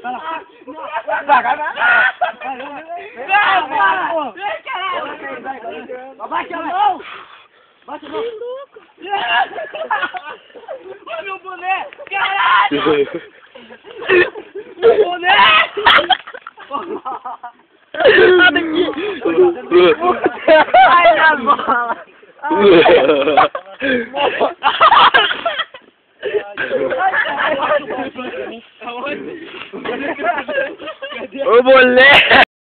Vai, vai, vai. Abaixa a mão. Bate a mão. Olha meu boné. Caralho. Meu boné. Sai daqui. Ai, na bola. Ô, moleque!